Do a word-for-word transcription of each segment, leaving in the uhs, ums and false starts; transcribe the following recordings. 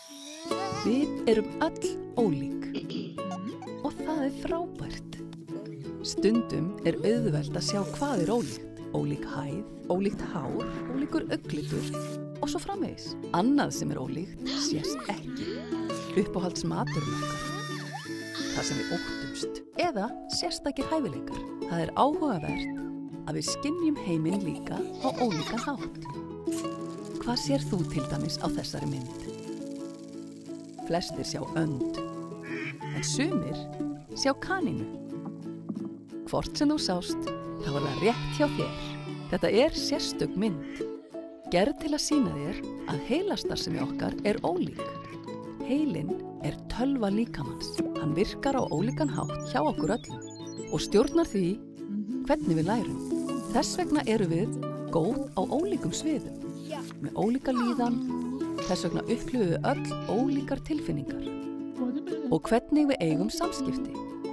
Við erum öll ólík og það er frábært. Stundum er auðvelt að sjá hvað er ólíkt. Ólík hæð, ólíkt hár, ólíkur auglitur og svo framvegis. Annað sem er ólíkt sést ekki. Uppáhalds maturinn okkar, það sem við óttumst eða sérstakir hæfileikar. Það er áhugavert að við skynjum heiminn líka á ólíkan hátt. Hvað sér þú til dæmis á þessari mynd? Flestir sjá önd, en sumir sjá kanínu. Hvort sem þú sást, þá var það rétt hjá þér. Þetta er sérstök mynd, gerð til að sýna þér að heilastarfsemi okkar er ólík. Heilinn er tölva líkamans. Hann virkar á ólíkan hátt hjá okkur öllum og stjórnar því hvernig við lærum. Þess vegna eru við góð á ólíkum sviðum, með ólíka líðan. Þess vegna upplifum við öll ólíkar tilfinningar og hvernig við eigum samskipti.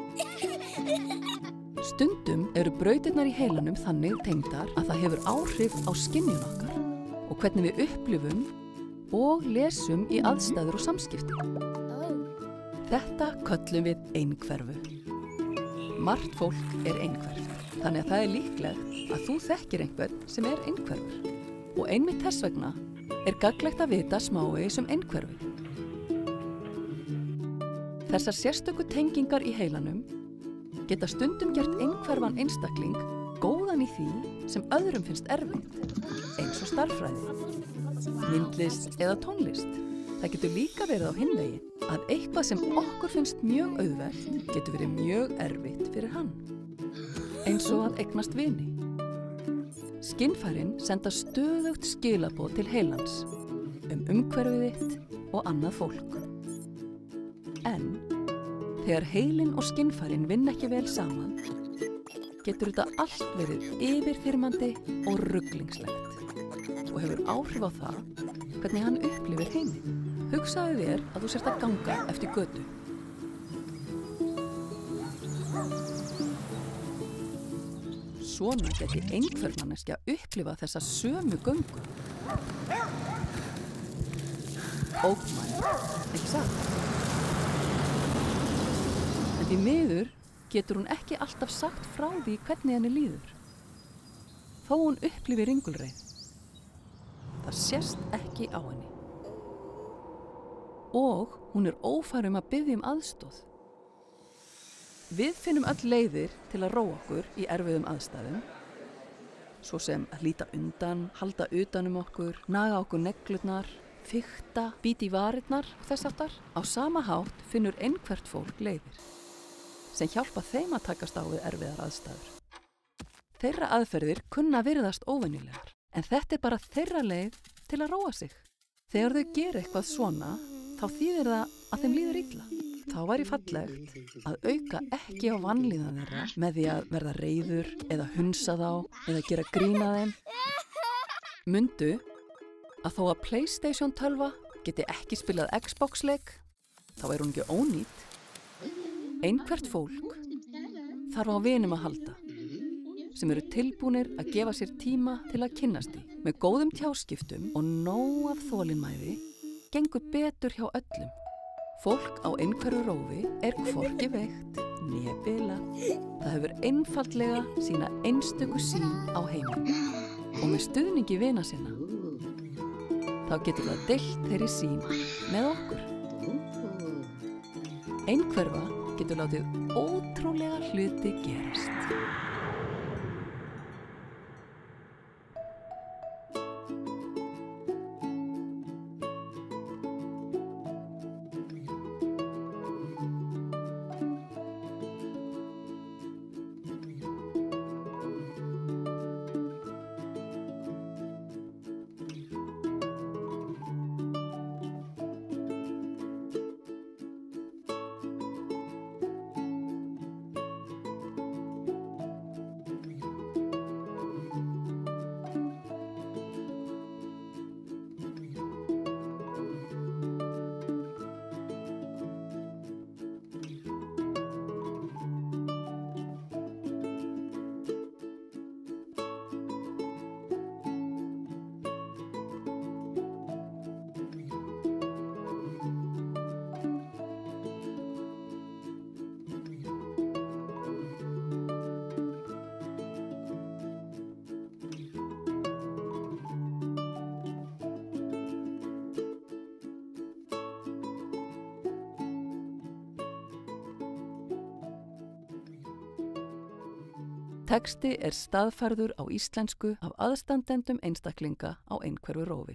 Stundum eru brautirnar í heilanum þannig tengdar að það hefur áhrif á skynjun okkar og hvernig við upplifum og lesum í aðstæður og samskipti. Þetta köllum við einhverfu. Margt fólk er einhverf, þannig að það er líklegt að þú þekkir einhvern sem er einhverfur. Og einmitt þess vegna er gagnlegt að vita smávegis um einhverfu. Þessar sérstöku tengingar í heilanum geta stundum gert einhverfan einstakling góðan í því sem öðrum finnst erfitt, eins og stærðfræði, myndlist eða tónlist. Það getur líka verið á hinn veginn að eitthvað sem okkur finnst mjög auðvelt getur verið mjög erfitt fyrir hann, eins og að eignast vini. Skynfærin senda stöðugt skilaboð til heilans um umhverfið þitt og annað fólk. En þegar heilinn og skynfærin vinna ekki vel saman, getur þetta allt verið yfirþyrmandi og ruglingslegt og hefur áhrif á það hvernig hann upplifir heiminn. Hugsaðu þér að þú sért að ganga eftir götu. Svona geti einhver manneskja upplifa þessa sömu göngu. Ókmæn, ekki satt? En því miður getur hún ekki alltaf sagt frá því hvernig henni líður. Þó hún upplifir ringulreið. Það sést ekki á henni. Og hún er ófær um að biðja um aðstoð. Við finnum öll leiðir til að róa okkur í erfiðum aðstæðum, svo sem að líta undan, halda utan um okkur, naga okkur neglurnar, fikta, bíta í varirnar og þess aftar. Á sama hátt finnur einhvert fólk leiðir sem hjálpa þeim að takast á við erfiðar aðstæður. Þeirra aðferðir kunna virðast óvenjulegar, en þetta er bara þeirra leið til að róa sig. Þegar þau gera eitthvað svona, þá þýðir það að þeim líður illa. Þá væri fallegt að auka ekki á vanlíðan þeirra með því að verða reiður eða hunsa þá eða gera grín að þeim. Mundu að þó að PlayStation tölva geti ekki spilað Xbox-leik, þá er hún ekki ónýt. Einhvert fólk þarf á vinum að halda, sem eru tilbúnir að gefa sér tíma til að kynnast í. Með góðum tjáskiptum og nóg af þolinmæði gengur betur hjá öllum. Fólk á einhverju rófi er hvorki veikt né bilað. Það hefur einfaldlega sína einstöku sýn á heiminn og með stuðningi vina sinna. Þá getur það deilt þeirri sýn með okkur. Einhverfa getur látið ótrúlega hluti gerast. Texti er staðfærður á íslensku af aðstandendum einstaklinga á einhverfu rófi.